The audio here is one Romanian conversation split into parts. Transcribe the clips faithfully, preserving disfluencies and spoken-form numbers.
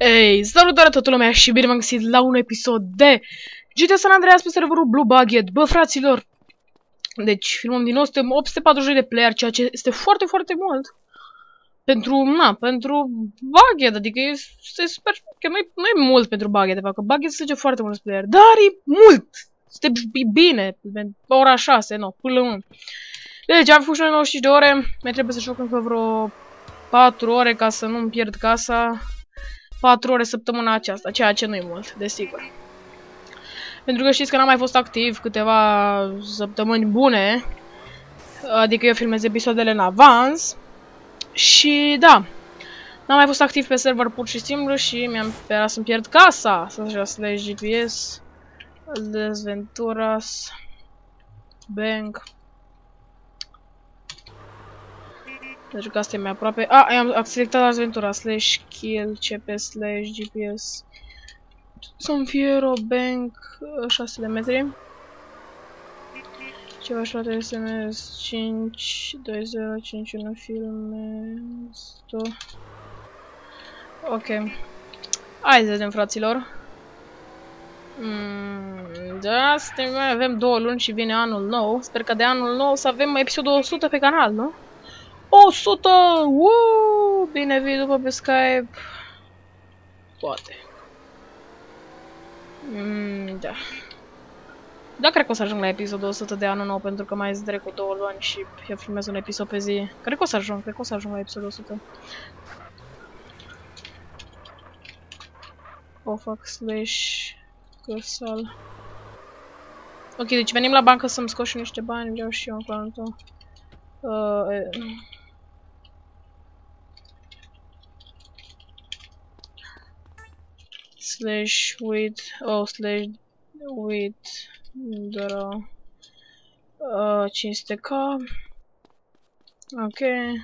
Ei, salutare toată lumea și bine m-am găsit la un episod de G T A San Andreas pe serverul Blue Bucket. Bă, fraților, deci filmăm din nou, suntem opt sute patruzeci de player, ceea ce este foarte, foarte mult. Pentru, na, pentru Bucket, adică este super, că nu e mult pentru Bucket, de fapt, că Bucket se duce foarte mulți player, dar e mult. Este bine, pe ora șase, nu, până la unu. Deci am făcut și noi nouăzeci și cinci de ore, mai trebuie să joc încă vreo patru ore ca să nu-mi pierd casa. patru ore săptămâna aceasta, ceea ce nu e mult, desigur. Pentru că știți că n-am mai fost activ câteva săptămâni bune, adică eu filmez episoadele în avans. Și da, n-am mai fost activ pe server pur și simplu și mi-am sperat să-mi pierd casa. Să așa slash G P S, Desventuras, Bank. Deci că asta e mai aproape. A, am selectat Desventura slash kill cp slash G P S. San Fierro Bank șase de metri. Ceva șapte S M S cinci doi zero cinci unu filme. Ok. Hai să vedem, fraților. Mm, da, suntem, mai avem două luni și vine anul nou. Sper că de anul nou să avem episodul o sută pe canal, nu? o sută! Uuuu! Bine vii după pe Skype. Poate. Mm, da. Da, cred că o să ajung la episodul o sută de anul nou, pentru că mai este drept cu două luni și eu filmez un episod pe zi. Cred că o să ajung, cred că o să ajung la episodul o sută. O fac slash căsal. Ok, deci venim la bancă să-mi scot și niște bani, vreau și eu în contul. Uh, e... slash with oh slash with draw uh, cinci sute K. Ok.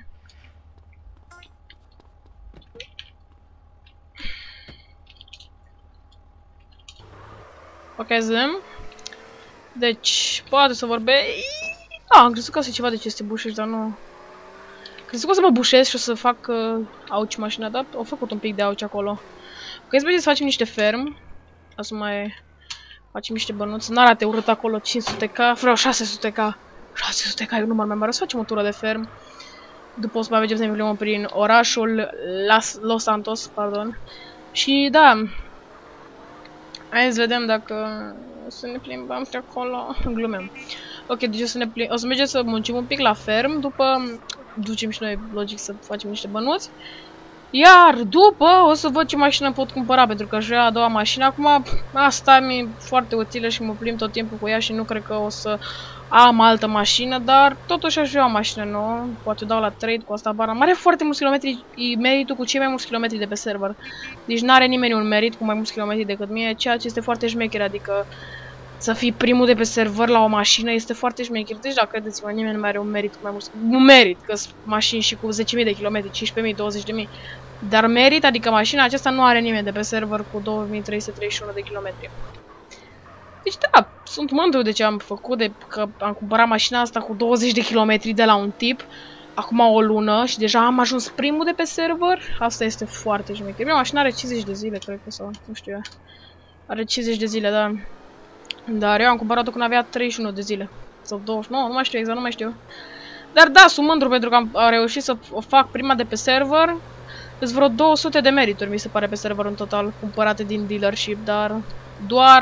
Ok, zâm. Deci, poate să vorbe. Ah, am crezut că asta e ceva de ce este bușești, dar nu. Crezut că o să mă bușesc și o să fac uh, auci mașina, dar au făcut un pic de auci acolo. Ok, să să facem niște ferm. O să mai facem niște bănuți. N-arate urât acolo, cinci sute K, vreau șase sute K. șase sute K e un număr mai mare. O să facem o tură de ferm. După o să mai mergem să ne plimbăm prin orașul Las Los Santos, pardon. Și da, hai să vedem dacă o să ne plimbăm pe acolo. Glumem. Ok, deci o să ne plim... o să mergem să muncim un pic la ferm, după ducem și noi, logic, să facem niște bănuți. Iar după o să văd ce mașină pot cumpăra, pentru că aș vrea a doua mașină. Acum asta mi-e foarte utilă și mă plimb tot timpul cu ea și nu cred că o să am altă mașină, dar totuși aș vrea o mașină nouă. Poate o dau la trade cu asta bara. Are foarte mulți kilometri, e meritul cu cei mai mulți kilometri de pe server. Deci n-are nimeni un merit cu mai mulți kilometri decât mine, ceea ce este foarte șmecher, adică să fii primul de pe server la o mașină este foarte șmecher. Deci da, credeți-mă, nimeni nu mai are un merit cu mai mulți... Nu merit, că sunt mașini și cu zece mii de kilometri, cincisprezece mii, douăzeci de mii. Dar merit, adică mașina aceasta nu are nimeni de pe server cu două mii trei sute treizeci și unu de kilometri. Deci da, sunt mândru de ce am făcut, de că am cumpărat mașina asta cu douăzeci de kilometri de la un tip. Acum o lună și deja am ajuns primul de pe server. Asta este foarte șmecher. Bine, mașina are cincizeci de zile, cred că, sau nu știu eu. Are cincizeci de zile, da. Dar eu am cumpărat-o când avea treizeci și unu de zile. Sau douăzeci și nouă, nu mai știu exact, nu mai știu. Dar da, sunt mândru pentru că am reușit să o fac prima de pe server. Sunt vreo două sute de merituri, mi se pare, pe server în total, cumpărate din dealership, dar doar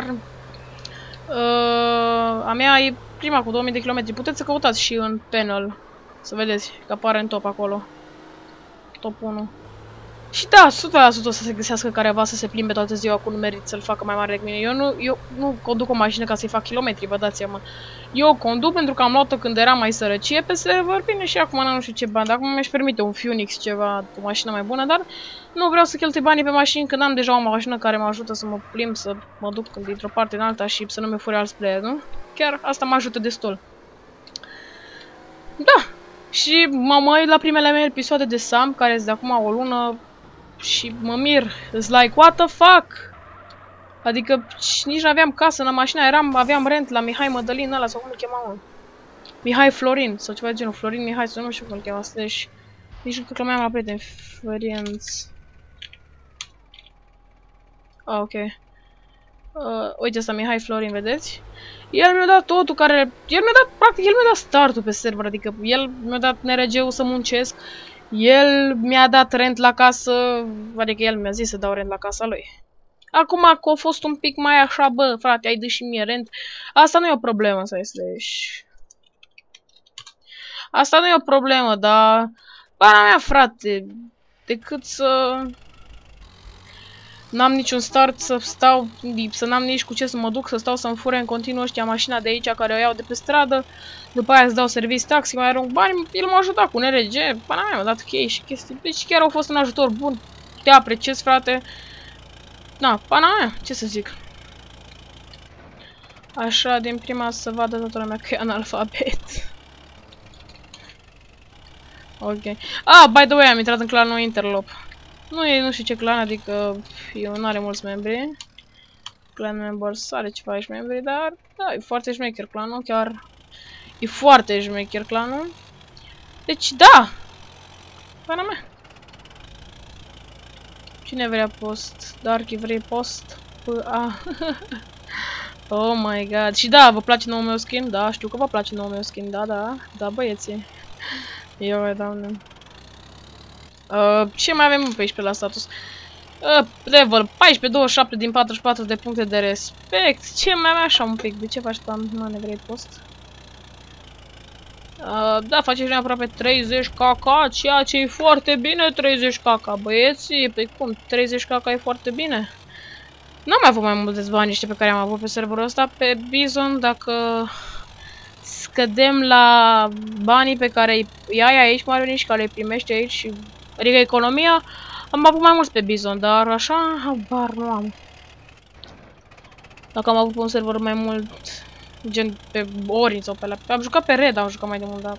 uh, a mea e prima cu două mii de kilometri. Puteți să căutați și în panel, să vedeți că apare în top acolo. Top unu. Și da, o sută la sută o să se găsească careva să se plimbe toată ziua cu un merit să-l facă mai mare decât mine. Eu nu, eu nu conduc o mașină ca să-i fac kilometri, vă dați seama. Eu o conduc pentru că am luat-o când era mai sărăcie pe server, bine, și acum nu știu ce bani. Acum mi-aș permite un Phoenix, ceva, o mașină mai bună, dar nu vreau să cheltui banii pe mașini când am deja o mașină care mă ajută să mă plimb, să mă duc dintr-o parte în alta și să nu mi fure alți player, nu? Chiar asta mă ajută destul. Da, și mă mă uit la primele mele episoade de Sam, care sunt de acum o lună. Și mă mir, îs like, what the fuck? Adică nici nu aveam casă în mașina, eram, aveam rent la Mihai Mădălin ăla, sau cum îl chema, mă? Mihai Florin, sau ceva de genul, Florin Mihai, sau nu știu cum îl chema, slash. Nici nu cred că mai am la prieteni, friends. Ah, ok. Uh, uite asta, Mihai Florin, vedeți? El mi-a dat totul care... El mi-a dat, practic, el mi-a dat startul pe server, adică el mi-a dat N R G-ul să muncesc. El mi-a dat rent la casă, adică el mi-a zis să dau rent la casa lui. Acum că a fost un pic mai așa, bă, frate, ai dă și mie rent. Asta nu e o problemă, să slash. Asta nu e o problemă, dar... Pana mea, frate, decât să... N-am niciun start să stau, să n-am nici cu ce să mă duc, să stau să-mi fure în continuu ăștia mașina de aici care o iau de pe stradă. După aia îți dau service taxi, mai arunc bani, el m-a ajutat cu N R G, pana mea, m-a dat chei și chestii. Deci chiar au fost un ajutor bun, te apreciez, frate. Na, pana mea, ce să zic. Așa, din prima să vadă toată lumea că e analfabet. Ok. Ah, by the way, am intrat în clanul Interlop. Nu e, nu știu ce clan, adică eu nu are mulți membri. Clan members are ceva aici membri, dar da, e foarte șmecher clanul, chiar e foarte șmecher clanul. Deci da! Pana mea. Cine vrea post? Darky vrei post? A. Oh my god. Și da, vă place noul meu skin? Da, știu că vă place noul meu skin, da, da. Da, băieții. Eu, doamne. Uh, ce mai avem pe aici pe la status? Uh, level paisprezece, douăzeci și șapte din patruzeci și patru de puncte de respect. Ce mai avem așa un pic? De ce faci spam? Nu ne vrei post? Uh, da, faceți aproape treizeci K K, ceea ce e foarte bine, treizeci K K, băieții. Păi cum, treizeci K K e foarte bine. N-am mai avut mai mulți bani ăștia pe care am avut pe serverul ăsta. Pe Bizon, dacă scădem la banii pe care îi ai aici, Marioni, și care îi primești aici, adică economia, am avut mai mulți pe Bizon, dar așa, habar nu am. Dacă am avut pe un server mai mult, gen pe Orin sau pe la... Am jucat pe Red, am jucat mai de mult, dar...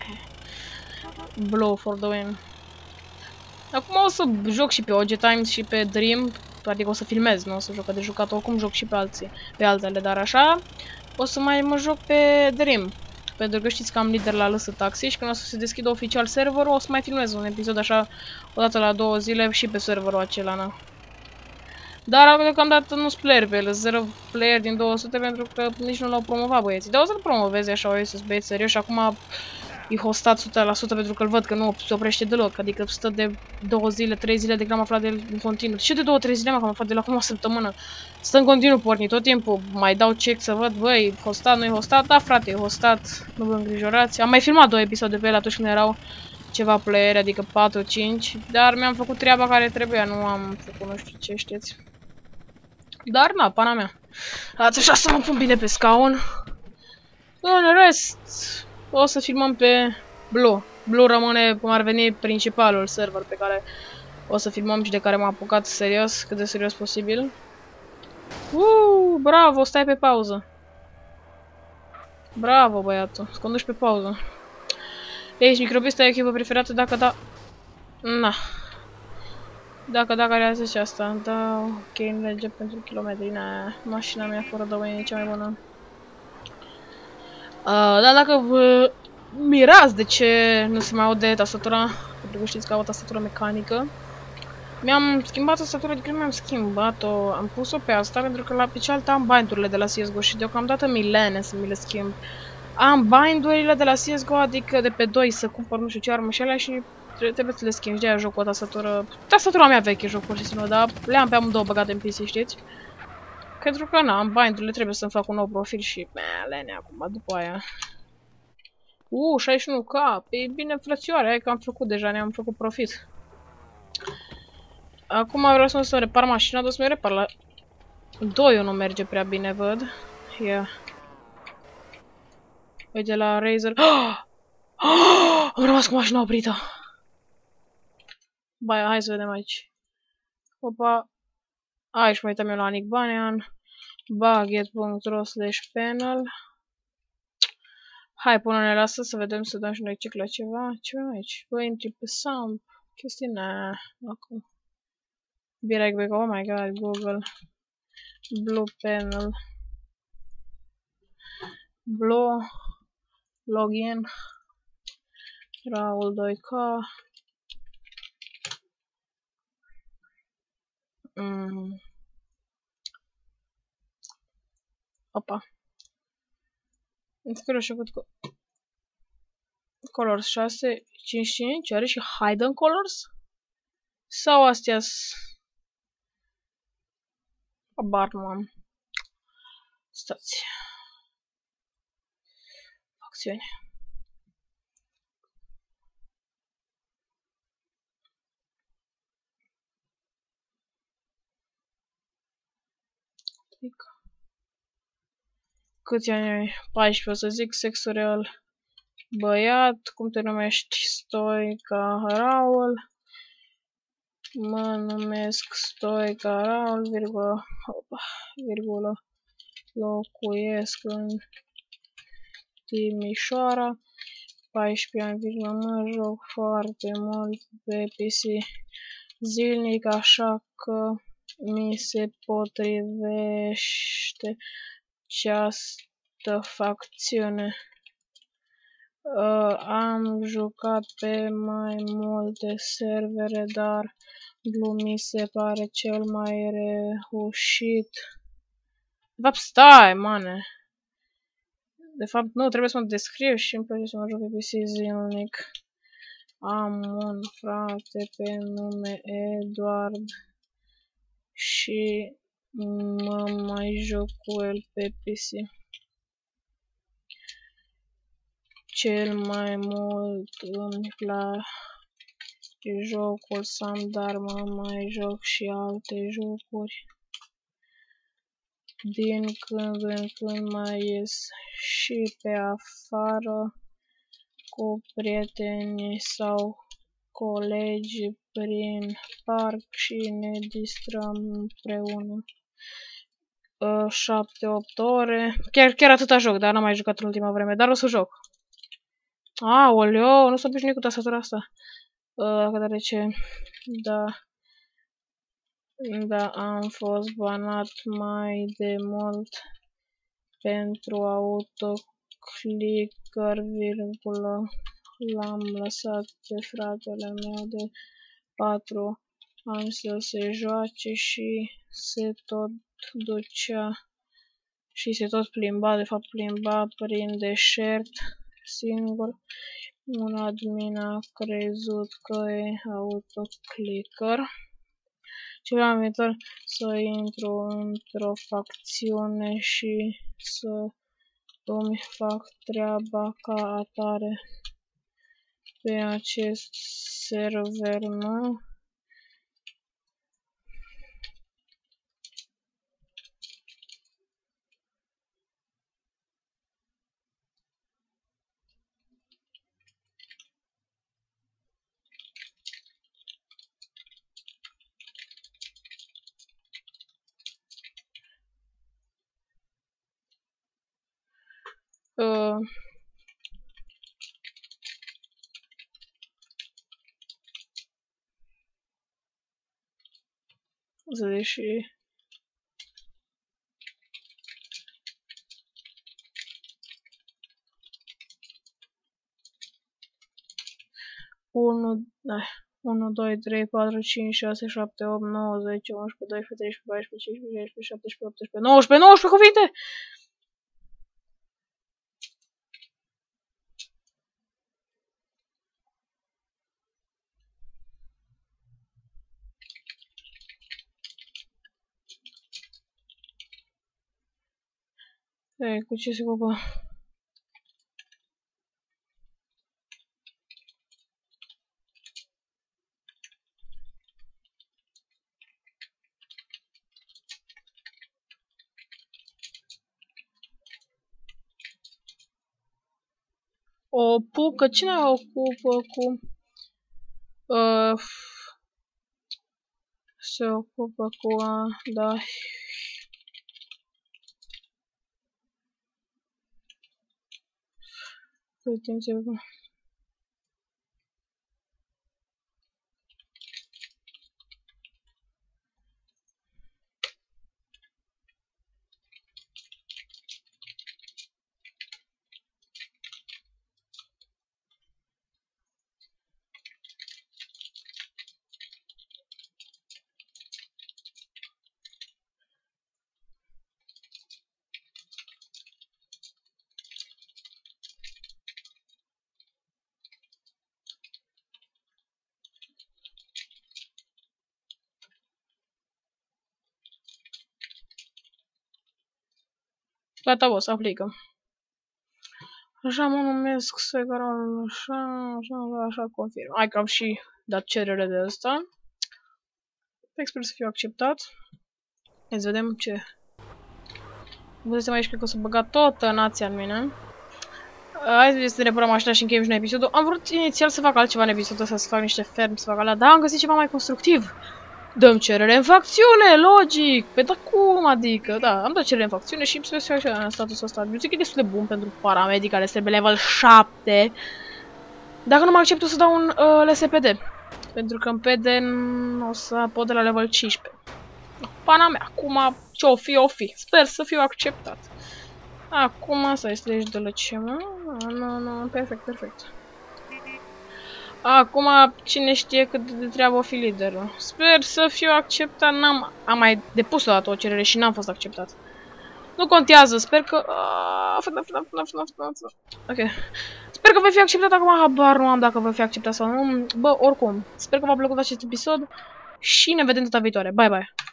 Blow for the win. Acum o să joc și pe O G Times și pe Dream, adică o să filmez, nu o să joc, că de jucat oricum joc și pe alții, pe altele, dar așa o să mai mă joc pe Dream. Pentru că știți că am lider la Lăsă Taxi și când o să se deschidă oficial serverul, o să mai filmez un episod așa o dată la două zile și pe serverul acela, na. Dar deocamdată nu-s player pe el, zero player din două sute pentru că nici nu l-au promovat băieții. Dar o să-l promoveze așa, o să-s băieți serios și acum e hostat o sută la sută pentru că îl văd că nu se oprește deloc, adică stă de două zile, trei zile de când am aflat de el în continuu. Și de două, trei zile am aflat de el acum o săptămână. Stă în continuu pornit tot timpul, mai dau check să văd, băi, hostat, nu-i hostat? Da, frate, e hostat, nu vă îngrijorați. Am mai filmat două episoade pe el atunci când erau ceva player, adică patru cinci, dar mi-am făcut treaba care trebuia, nu am făcut nu știu ce, știți. Dar, na, pana mea. Ați așa să mă pun bine pe scaun. În rest, o să filmăm pe Blue. Blue rămâne, cum ar veni, principalul server pe care o să filmăm și de care m-am apucat serios, cât de serios posibil. Uuu, bravo, stai pe pauză. Bravo, băiatul, îți conduci pe pauză. Ești microbista, e echipă preferată, dacă da... Na. Dacă da, care a zis asta? Da, ok, merge pentru kilometri, na. Mașina mea fără de e cea mai bună. Uh, dar dacă vă mirați de ce nu se mai aude tastatura, pentru că știți că au o tastatură mecanică, mi-am schimbat tastatura de când mi-am schimbat-o, am pus-o pe asta pentru că la pe cealaltă am bind-urile de la C S G O și deocamdată milene să mi le schimb. Am bind-urile de la C S G O, adică de pe doi să cumpăr nu știu ce armă și alea și trebuie să le schimb, și de-aia joc cu o tastatură, tastatura mea veche joc pur și simplu, dar le am pe amândouă băgate în P C, știți? Pentru că, na, am bind-urile, trebuie să-mi fac un nou profil și, mea, lene acum, după aia. Uh, șaizeci și unu K, e bine frățioare, hai că am făcut deja, ne-am făcut profit. Acum vreau să să repar mașina, dar o să mă repar la... doi nu merge prea bine, văd. Ia. Yeah. Uite la Razer. Oh! Oh! Am rămas cu mașina oprită. Baia, hai să vedem aici. Opa. Aici mă uitam eu la Nick Banian. Baget punct ro slash panel. Hai, până-ne lasă să vedem, să dăm și noi check la ceva. Ce avem aici? Bă, intri pe Samp. Chestii, na. Acum. Be right back. Oh my god, Google. Blue panel. Blue. Login. Raul doi K. Mm. Opa. Îmi sper și văd că... Colors șase, cinci, cinci, are și Hidden Colors? Sau astea-s... Abar nu am. Stați. Acțiune. Câți ani ai? paisprezece, o să zic, sexul real. Băiat, cum te numești? Stoica Raul. Mă numesc Stoica Raul, virgulă, opa, virgulă, locuiesc în Timișoara. paisprezece ani, virgulă, mă joc foarte mult pe P C zilnic, așa că mi se potrivește această facțiune. Uh, am jucat pe mai multe servere, dar Blue mi se pare cel mai reușit. De fapt, stai, mane. De fapt, nu, trebuie să mă descriu și îmi place să mă joc pe P C zilnic. Am un frate pe nume Eduard și mă mai joc cu el pe P C. Cel mai mult îmi place jocul Sam, dar mă mai joc și alte jocuri. Din când în când mai ies și pe afară cu prietenii sau colegi prin parc și ne distrăm împreună. șapte opt ore. Chiar, chiar atâta joc, dar n-am mai jucat în ultima vreme, dar o să joc. Aoleo, nu s-a obișnuit cu tastatura asta. Uh, de ce? Da. Da, am fost banat mai de mult pentru autoclicker, virgulă. L-am lăsat pe fratele meu de patru ani să se joace și se tot ducea și se tot plimba, de fapt plimba prin deșert singur. Un admin a crezut că e autoclicker. Și vreau viitor să intru într-o facțiune și să îmi fac treaba ca atare pe acest server, nu? Uh, să și unu, unu, doi, trei, patru, cinci, șase, șapte, opt, nouă, zece, unsprezece, doisprezece, treisprezece, paisprezece, cincisprezece, șaisprezece, șaptesprezece, optsprezece, nouăsprezece, nouăsprezece cuvinte! Ei, cu ce se ocupă? O pucă, cine o ocupă cu... Uh, se ocupă cu a... da... Cât timp se ocupă? Gata, boss, aplică. Așa mă numesc, segaral, așa, așa, așa, confirm. Hai că am și dat cerere de asta. Sper să fiu acceptat. Hai să vedem ce... Văzusem aici, cred că o să băga toată nația în mine. Hai să ne reparăm mașina și încheiem și în episodul. Am vrut inițial să fac altceva în episodul ăsta, să fac niște fermi, să fac alea, dar am găsit ceva mai constructiv. Dăm cerere în facțiune, logic! Pe da cum, adică, da, am dat cerere în facțiune și sper să fiu așa în statusul ăsta. Eu zic că e destul de bun pentru paramedic care trebuie level șapte. Dacă nu mă accept, o să dau un uh, L S P D. Pentru că în P D o să pot de la level cincisprezece. Pana mea, acum ce-o fi, o fi. Sper să fiu acceptat. Acum să-i streci de la ce, mă? Nu, nu, perfect, perfect. Acum, cine știe cât de treabă o fi liderul. Sper să fiu acceptat. N-am am mai depus o dată o cerere și n-am fost acceptat. Nu contează, sper că... Ok. Sper că voi fi acceptat acum, habar nu am dacă voi fi acceptat sau nu. Bă, oricum, sper că v-a plăcut acest episod și ne vedem data viitoare. Bye, bye!